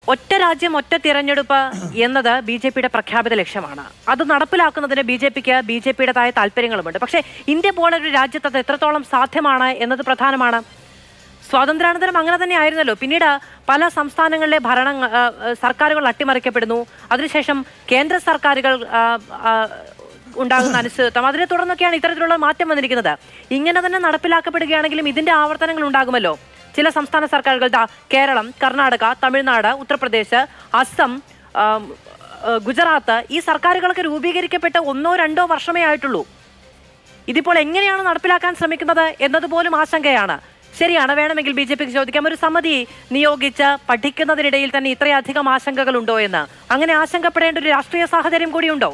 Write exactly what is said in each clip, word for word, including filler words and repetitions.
ഒറ്റ രാജ്യം ഒറ്റ തിരഞ്ഞെടുപ്പ് എന്നത് ബി ജെ പിയുടെ പ്രഖ്യാപിത ലക്ഷ്യമാണ്. അത് നടപ്പിലാക്കുന്നതിന് ബി ജെ പിക്ക് ബി ജെ പിയുടേതായ താല്പര്യങ്ങളുമുണ്ട്. പക്ഷേ ഇന്ത്യ പോലെ ഒരു രാജ്യത്ത് അത് എത്രത്തോളം സാധ്യമാണ് എന്നത് പ്രധാനമാണ്. സ്വാതന്ത്ര്യാനന്തരം അങ്ങനെ തന്നെ ആയിരുന്നല്ലോ. പിന്നീട് പല സംസ്ഥാനങ്ങളിലെ ഭരണ സർക്കാരുകൾ അട്ടിമറിക്കപ്പെടുന്നു. അതിനുശേഷം കേന്ദ്ര സർക്കാരുകൾ ഉണ്ടാകുന്ന അനിശ്ചിതത്വം, അതിനെ തുടർന്നൊക്കെയാണ് ഇത്തരത്തിലുള്ള മാറ്റം വന്നിരിക്കുന്നത്. ഇങ്ങനെ തന്നെ നടപ്പിലാക്കപ്പെടുകയാണെങ്കിലും ഇതിന്റെ ആവർത്തനങ്ങൾ ഉണ്ടാകുമല്ലോ. ചില സംസ്ഥാന സർക്കാരുകൾ, കേരളം, കർണാടക, തമിഴ്നാട്, ഉത്തർപ്രദേശ്, അസം, ഗുജറാത്ത്, ഈ സർക്കാരുകളൊക്കെ രൂപീകരിക്കപ്പെട്ട് ഒന്നോ രണ്ടോ വർഷമേ ആയിട്ടുള്ളൂ. ഇതിപ്പോൾ എങ്ങനെയാണ് നടപ്പിലാക്കാൻ ശ്രമിക്കുന്നത് എന്നതുപോലും ആശങ്കയാണ്. ശരിയാണ്, വേണമെങ്കിൽ ബി ജെ പിക്ക് ചോദിക്കാം, ഒരു സമിതി നിയോഗിച്ച് പഠിക്കുന്നതിനിടയിൽ തന്നെ ഇത്രയധികം ആശങ്കകൾ ഉണ്ടോ എന്ന്. അങ്ങനെ ആശങ്കപ്പെടേണ്ട ഒരു രാഷ്ട്രീയ സാഹചര്യം കൂടിയുണ്ടോ?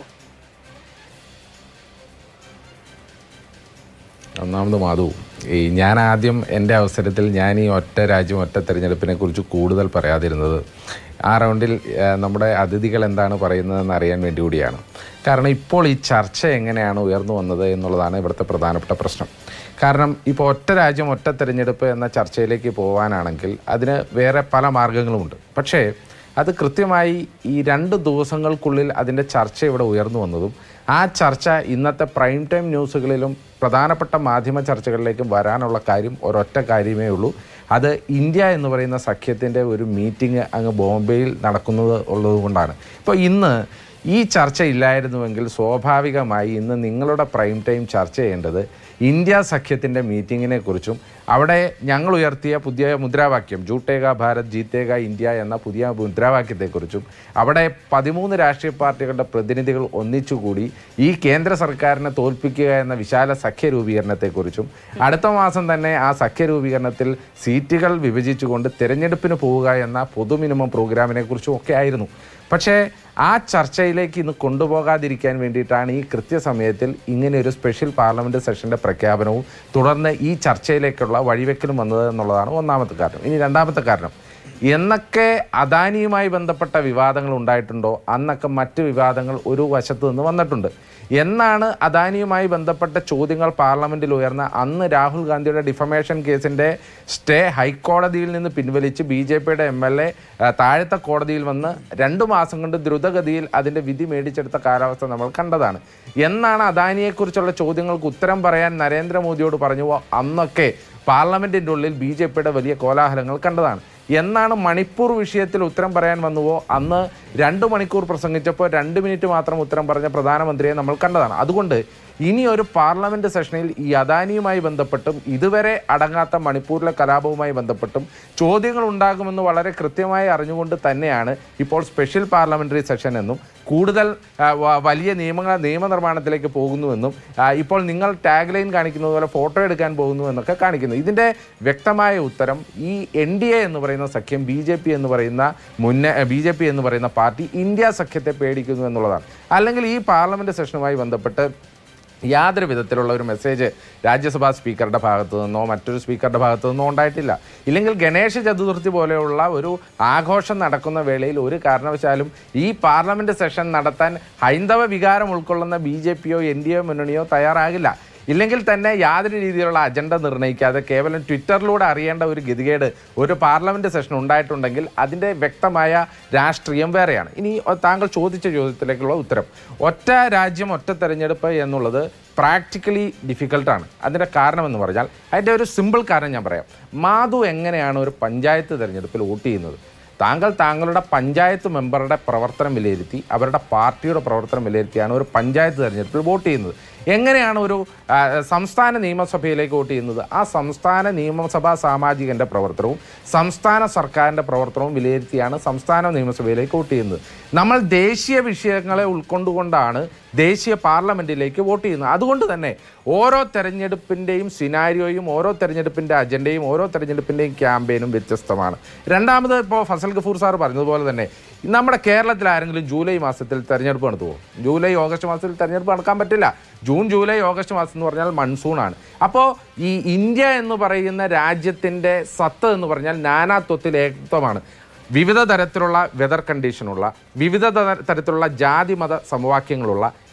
ഒന്നാമത് മാധു, ഈ ഞാൻ ആദ്യം എൻ്റെ അവസരത്തിൽ ഞാൻ ഈ ഒറ്റ രാജ്യം ഒറ്റ തെരഞ്ഞെടുപ്പിനെ കുറിച്ച് കൂടുതൽ പറയാതിരുന്നത് ആ റൗണ്ടിൽ നമ്മുടെ അതിഥികൾ എന്താണ് പറയുന്നതെന്ന് അറിയാൻ വേണ്ടി കൂടിയാണ്. കാരണം ഇപ്പോൾ ഈ ചർച്ച എങ്ങനെയാണ് ഉയർന്നു വന്നത് എന്നുള്ളതാണ് ഇവിടുത്തെ പ്രധാനപ്പെട്ട പ്രശ്നം. കാരണം ഇപ്പോൾ ഒറ്റ രാജ്യം ഒറ്റ തെരഞ്ഞെടുപ്പ് എന്ന ചർച്ചയിലേക്ക് പോകാനാണെങ്കിൽ അതിന് വേറെ പല മാർഗങ്ങളുമുണ്ട്. പക്ഷേ അത് കൃത്യമായി ഈ രണ്ട് ദിവസങ്ങൾക്കുള്ളിൽ അതിൻ്റെ ചർച്ച ഇവിടെ ഉയർന്നു വന്നതും ആ ചർച്ച ഇന്നത്തെ പ്രൈം ടൈം ന്യൂസുകളിലും പ്രധാനപ്പെട്ട മാധ്യമ ചർച്ചകളിലേക്കും വരാനുള്ള കാര്യം ഒരൊറ്റ കാര്യമേ ഉള്ളൂ. അത് ഇന്ത്യ എന്ന് പറയുന്ന സഖ്യത്തിൻ്റെ ഒരു മീറ്റിംഗ് അങ്ങ് ബോംബെയിൽ നടക്കുന്നത് ഉള്ളതുകൊണ്ടാണ്. ഇപ്പോൾ ഇന്ന് ഈ ചർച്ച ഇല്ലായിരുന്നുവെങ്കിൽ സ്വാഭാവികമായി ഇന്ന് നിങ്ങളുടെ പ്രൈം ടൈം ചർച്ച ചെയ്യേണ്ടത് ഇന്ത്യ സഖ്യത്തിൻ്റെ മീറ്റിങ്ങിനെ കുറിച്ചും അവിടെ ഞങ്ങൾ ഉയർത്തിയ പുതിയ മുദ്രാവാക്യം ജൂട്ടേഗ ഭാരത് ജീത്തേഗ ഇന്ത്യ എന്ന പുതിയ മുദ്രാവാക്യത്തെക്കുറിച്ചും അവിടെ പതിമൂന്ന് രാഷ്ട്രീയ പാർട്ടികളുടെ പ്രതിനിധികൾ ഒന്നിച്ചുകൂടി ഈ കേന്ദ്ര സർക്കാരിനെ തോൽപ്പിക്കുക എന്ന വിശാല സഖ്യ രൂപീകരണത്തെക്കുറിച്ചും അടുത്ത മാസം തന്നെ ആ സഖ്യ രൂപീകരണത്തിൽ സീറ്റുകൾ വിഭജിച്ചുകൊണ്ട് തിരഞ്ഞെടുപ്പിന് പോവുക എന്ന പൊതു മിനിമം പ്രോഗ്രാമിനെ കുറിച്ചും ഒക്കെ ആയിരുന്നു. പക്ഷേ ആ ചർച്ചയിലേക്ക് ഇന്ന് കൊണ്ടുപോകാതിരിക്കാൻ വേണ്ടിയിട്ടാണ് ഈ കൃത്യസമയത്തിൽ ഇങ്ങനെ ഒരു സ്പെഷ്യൽ പാർലമെൻറ്റ് സെഷൻ്റെ പ്രഖ്യാപനവും തുടർന്ന് ഈ ചർച്ചയിലേക്കുള്ള വഴിവെക്കലും വന്നത് എന്നുള്ളതാണ് ഒന്നാമത്തെ കാരണം. ഇനി രണ്ടാമത്തെ കാരണം, എന്നൊക്കെ അദാനിയുമായി ബന്ധപ്പെട്ട വിവാദങ്ങൾ ഉണ്ടായിട്ടുണ്ടോ അന്നൊക്കെ മറ്റ് വിവാദങ്ങൾ ഒരു വശത്ത് നിന്ന് വന്നിട്ടുണ്ട്. എന്നാണ് അദാനിയുമായി ബന്ധപ്പെട്ട ചോദ്യങ്ങൾ പാർലമെൻറ്റിൽ ഉയർന്ന അന്ന് രാഹുൽ ഗാന്ധിയുടെ ഡിഫമേഷൻ കേസിൻ്റെ സ്റ്റേ ഹൈക്കോടതിയിൽ നിന്ന് പിൻവലിച്ച് ബി ജെ പിയുടെ എം എൽ എ താഴത്തെ കോടതിയിൽ വന്ന് രണ്ടു മാസം കൊണ്ട് ദ്രുതഗതിയിൽ അതിൻ്റെ വിധി മേടിച്ചെടുത്ത കാലാവസ്ഥ നമ്മൾ കണ്ടതാണ്. എന്നാണ് അദാനിയെക്കുറിച്ചുള്ള ചോദ്യങ്ങൾക്ക് ഉത്തരം പറയാൻ നരേന്ദ്രമോദിയോട് പറഞ്ഞുവോ അന്നൊക്കെ പാർലമെൻറ്റിൻ്റെ ഉള്ളിൽ ബി ജെ പിയുടെ വലിയ കോലാഹലങ്ങൾ കണ്ടതാണ്. എന്നാണ് മണിപ്പൂർ വിഷയത്തിൽ ഉത്തരം പറയാൻ വന്നുവോ അന്ന് രണ്ട് മണിക്കൂർ പ്രസംഗിച്ചപ്പോൾ രണ്ട് മിനിറ്റ് മാത്രം ഉത്തരം പറഞ്ഞ പ്രധാനമന്ത്രിയെ നമ്മൾ കണ്ടതാണ്. അതുകൊണ്ട് ഇനി ഒരു പാർലമെൻറ്റ് സെഷനിൽ ഈ അദാനിയുമായി ബന്ധപ്പെട്ടും ഇതുവരെ അടങ്ങാത്ത മണിപ്പൂരിലെ കലാപവുമായി ബന്ധപ്പെട്ടും ചോദ്യങ്ങൾ ഉണ്ടാകുമെന്ന് വളരെ കൃത്യമായി അറിഞ്ഞുകൊണ്ട് തന്നെയാണ് ഇപ്പോൾ സ്പെഷ്യൽ പാർലമെൻ്ററി സെഷൻ എന്നും കൂടുതൽ വലിയ നിയമങ്ങൾ നിയമനിർമ്മാണത്തിലേക്ക് പോകുന്നുവെന്നും ഇപ്പോൾ നിങ്ങൾ ടാഗ് ലൈൻ കാണിക്കുന്നത് പോലെ ഫോട്ടോ എടുക്കാൻ പോകുന്നു എന്നൊക്കെ കാണിക്കുന്നു. ഇതിൻ്റെ വ്യക്തമായ ഉത്തരം ഈ എൻ ഡി എ എന്ന് പറയുന്ന സഖ്യം ബി ജെ പി എന്ന് പറയുന്ന മുന്നേ ബി ജെ പി എന്ന് പറയുന്ന പാർട്ടി ഇന്ത്യ സഖ്യത്തെ പേടിക്കുന്നു എന്നുള്ളതാണ്. അല്ലെങ്കിൽ ഈ പാർലമെൻറ്റ് സെഷനുമായി ബന്ധപ്പെട്ട് യാതൊരു വിധത്തിലുള്ള ഒരു മെസ്സേജ് രാജ്യസഭാ സ്പീക്കറുടെ ഭാഗത്തു നിന്നോ മറ്റൊരു സ്പീക്കറുടെ ഭാഗത്തു നിന്നോ ഉണ്ടായിട്ടില്ല. ഇല്ലെങ്കിൽ ഗണേശ ചതുർത്ഥി പോലെയുള്ള ഒരു ആഘോഷം നടക്കുന്ന വേളയിൽ ഒരു കാരണവശാലും ഈ പാർലമെൻറ്റ് സെഷൻ നടത്താൻ ഹൈന്ദവ വികാരം ഉൾക്കൊള്ളുന്ന ബി ജെ പിയോ എൻ ഡി എ മുന്നണിയോ തയ്യാറാകില്ല. ഇല്ലെങ്കിൽ തന്നെ യാതൊരു രീതിയിലുള്ള അജണ്ട നിർണ്ണയിക്കാതെ കേവലം ട്വിറ്ററിലൂടെ അറിയേണ്ട ഒരു ഗതികേട് ഒരു പാർലമെൻറ്റ് സെഷൻ ഉണ്ടായിട്ടുണ്ടെങ്കിൽ അതിൻ്റെ വ്യക്തമായ രാഷ്ട്രീയം വേറെയാണ്. ഇനി താങ്കൾ ചോദിച്ച ചോദ്യത്തിലേക്കുള്ള ഉത്തരം, ഒറ്റ രാജ്യം ഒറ്റ തെരഞ്ഞെടുപ്പ് എന്നുള്ളത് പ്രാക്ടിക്കലി ഡിഫിക്കൽട്ടാണ്. അതിൻ്റെ കാരണമെന്ന് പറഞ്ഞാൽ അതിൻ്റെ ഒരു സിമ്പിൾ കാരണം ഞാൻ പറയാം. മാധു എങ്ങനെയാണ് ഒരു പഞ്ചായത്ത് തെരഞ്ഞെടുപ്പിൽ വോട്ട് ചെയ്യുന്നത്? താങ്കൾ താങ്കളുടെ പഞ്ചായത്ത് മെമ്പറുടെ പ്രവർത്തനം വിലയിരുത്തി അവരുടെ പാർട്ടിയുടെ പ്രവർത്തനം വിലയിരുത്തിയാണ് ഒരു പഞ്ചായത്ത് തെരഞ്ഞെടുപ്പിൽ വോട്ട് ചെയ്യുന്നത്. എങ്ങനെയാണ് ഒരു സംസ്ഥാന നിയമസഭയിലേക്ക് വോട്ട് ചെയ്യുന്നത്? ആ സംസ്ഥാന നിയമസഭാ സാമാജികൻ്റെ പ്രവർത്തനവും സംസ്ഥാന സർക്കാരിൻ്റെ പ്രവർത്തനവും വിലയിരുത്തിയാണ് സംസ്ഥാന നിയമസഭയിലേക്ക് വോട്ട് ചെയ്യുന്നത്. നമ്മൾ ദേശീയ വിഷയങ്ങളെ ഉൾക്കൊണ്ടുകൊണ്ടാണ് ദേശീയ പാർലമെൻറ്റിലേക്ക് വോട്ട് ചെയ്യുന്നത്. അതുകൊണ്ട് തന്നെ ഓരോ തെരഞ്ഞെടുപ്പിൻ്റെയും സിനാരിയോയും ഓരോ തെരഞ്ഞെടുപ്പിൻ്റെ അജണ്ടയും ഓരോ തെരഞ്ഞെടുപ്പിൻ്റെയും ക്യാമ്പയിനും വ്യത്യസ്തമാണ്. രണ്ടാമത് ഇപ്പോൾ ഫസൽ ഗഫൂർ സാർ പറഞ്ഞതുപോലെ തന്നെ നമ്മുടെ കേരളത്തിൽ ആരെങ്കിലും ജൂലൈ മാസത്തിൽ തെരഞ്ഞെടുപ്പ് നടത്തുമോ? ജൂലൈ ഓഗസ്റ്റ് മാസത്തിൽ തെരഞ്ഞെടുപ്പ് നടക്കാൻ പറ്റില്ല. ജൂൺ ജൂലൈ ഓഗസ്റ്റ് മാസം എന്ന് പറഞ്ഞാൽ മൺസൂണാണ്. അപ്പോൾ ഈ ഇന്ത്യ എന്ന് പറയുന്ന രാജ്യത്തിൻ്റെ സത്ത് എന്ന് പറഞ്ഞാൽ നാനാത്വത്തിൽ ഏകത്വമാണ്. വിവിധ തരത്തിലുള്ള വെതർ കണ്ടീഷനുള്ള, വിവിധ തരത്തിലുള്ള ജാതി മത സമവാക്യങ്ങളുള്ള,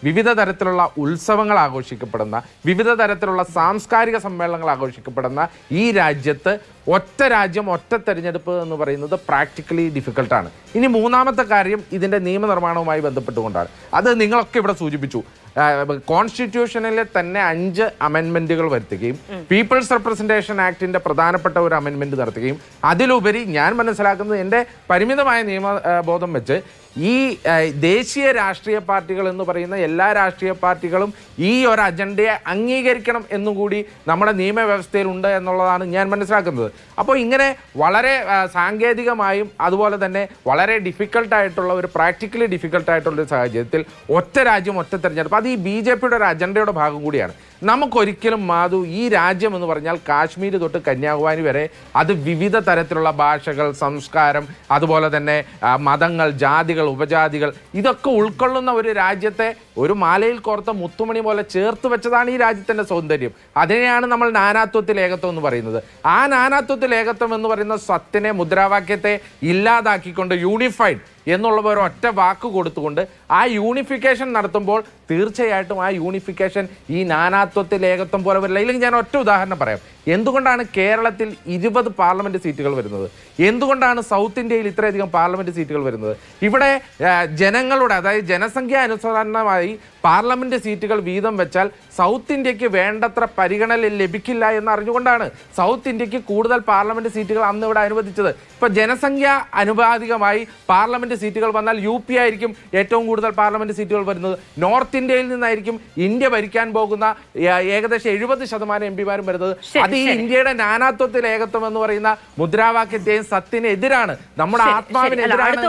വിവിധ തരത്തിലുള്ള ഉത്സവങ്ങൾ ആഘോഷിക്കപ്പെടുന്ന, വിവിധ തരത്തിലുള്ള സാംസ്കാരിക സമ്മേളനങ്ങൾ ആഘോഷിക്കപ്പെടുന്ന ഈ രാജ്യത്ത് ഒറ്റ രാജ്യം ഒറ്റ തെരഞ്ഞെടുപ്പ് എന്ന് പറയുന്നത് പ്രാക്ടിക്കലി ഡിഫിക്കൽട്ടാണ്. ഇനി മൂന്നാമത്തെ കാര്യം ഇതിൻ്റെ നിയമനിർമ്മാണവുമായി ബന്ധപ്പെട്ടുകൊണ്ടാണ്. അത് നിങ്ങളൊക്കെ ഇവിടെ സൂചിപ്പിച്ചു. കോൺസ്റ്റിറ്റ്യൂഷനിലെ തന്നെ അഞ്ച് അമെൻമെന്റുകൾ വരുത്തുകയും പീപ്പിൾസ് റെപ്രസെന്റേഷൻ ആക്ടിന്റെ പ്രധാനപ്പെട്ട ഒരു അമെൻമെന്റ് നടത്തുകയും അതിലുപരി ഞാൻ മനസ്സിലാക്കുന്നത് എൻ്റെ പരിമിതമായ നിയമബോധം വെച്ച് ഈ ദേശീയ രാഷ്ട്രീയ പാർട്ടികൾ എന്ന് പറയുന്ന എല്ലാ രാഷ്ട്രീയ പാർട്ടികളും ഈ ഒരു അജണ്ടയെ അംഗീകരിക്കണം എന്നുകൂടി നമ്മുടെ നിയമവ്യവസ്ഥയിലുണ്ട് എന്നുള്ളതാണ് ഞാൻ മനസ്സിലാക്കുന്നത്. അപ്പോൾ ഇങ്ങനെ വളരെ സാങ്കേതികമായും അതുപോലെ തന്നെ വളരെ ഡിഫിക്കൽട്ടായിട്ടുള്ള ഒരു പ്രാക്ടിക്കലി ഡിഫിക്കൽട്ടായിട്ടുള്ള ഒരു സാഹചര്യത്തിൽ ഒറ്റ രാജ്യം ഒറ്റ തെരഞ്ഞെടുപ്പ് അത് ഈ ബി ജെ പിയുടെ ഒരു അജണ്ടയുടെ ഭാഗം കൂടിയാണ്. നമുക്കൊരിക്കലും മാധു ഈ രാജ്യം എന്ന് പറഞ്ഞാൽ കാശ്മീർ തൊട്ട് കന്യാകുമാരി വരെ അത് വിവിധ തരത്തിലുള്ള ഭാഷകൾ, സംസ്കാരം, അതുപോലെ തന്നെ മതങ്ങൾ, ജാതികൾ, ഉപജാതികൾ ഇതൊക്കെ ഉൾക്കൊള്ളുന്ന ഒരു രാജ്യത്തെ ഒരു മാലയിൽ കോർത്ത മുത്തുമണി പോലെ ചേർത്ത് വെച്ചതാണ് ഈ രാജ്യത്തിൻ്റെ സൗന്ദര്യം. അതിനെയാണ് നമ്മൾ നാനാത്വത്തിൽ ഏകത്വം എന്ന് പറയുന്നത്. ആ നാനാത്വത്തിൽ ഏകത്വം എന്ന് പറയുന്ന സത്തിനെ, മുദ്രാവാക്യത്തെ ഇല്ലാതാക്കിക്കൊണ്ട് യൂണിഫൈഡ് എന്നുള്ള ഒരു ഒറ്റ വാക്ക് കൊടുത്തുകൊണ്ട് ആ യൂണിഫിക്കേഷൻ നടത്തുമ്പോൾ തീർച്ചയായിട്ടും ആ യൂണിഫിക്കേഷൻ ഈ നാനാത്വത്തിൽ ഏകത്വം പോലെ വരില്ല. ഇല്ലെങ്കിൽ ഞാൻ ഒറ്റ ഉദാഹരണം പറയാം. എന്തുകൊണ്ടാണ് കേരളത്തിൽ ഇരുപത് പാർലമെന്റ് സീറ്റുകൾ വരുന്നത്? എന്തുകൊണ്ടാണ് സൗത്ത് ഇന്ത്യയിൽ ഇത്രയധികം പാർലമെന്റ് സീറ്റുകൾ വരുന്നത്? ഇവിടെ ജനങ്ങളുടെ അതായത് ജനസംഖ്യ അനുസരണമായി പാർലമെന്റ് സീറ്റുകൾ വീതം വെച്ചാൽ സൗത്ത് ഇന്ത്യക്ക് വേണ്ടത്ര പരിഗണന ലഭിക്കില്ല എന്ന് അറിഞ്ഞുകൊണ്ടാണ് സൗത്ത് ഇന്ത്യക്ക് കൂടുതൽ പാർലമെന്റ് സീറ്റുകൾ അന്ന് ഇവിടെ അനുവദിച്ചത്. ഇപ്പൊ ജനസംഖ്യ അനുപാതികമായി പാർലമെന്റ് സീറ്റുകൾ വന്നാൽ യു പി ആയിരിക്കും ഏറ്റവും കൂടുതൽ പാർലമെന്റ് സീറ്റുകൾ വരുന്നത്. നോർത്ത് ഇന്ത്യയിൽ നിന്നായിരിക്കും ഇന്ത്യ ഭരിക്കാൻ പോകുന്ന ഏകദേശം എഴുപത് ശതമാനം എം പിമാരും വരുന്നത്. അത് ഈ ഇന്ത്യയുടെ നാനാത്വത്തിൽ ഏകത്വം എന്ന് പറയുന്ന മുദ്രാവാക്യത്തെയും സത്തിന് എതിരാണ്, നമ്മുടെ ആത്മാവിന് എതിരാണ്.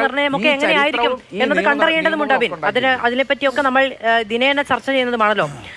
എന്നത് കണ്ടറിയേണ്ടതുണ്ട്. അതിനെ പറ്റിയൊക്കെ നമ്മൾ ദിനേന ചർച്ച ചെയ്യുന്നതുമാണല്ലോ.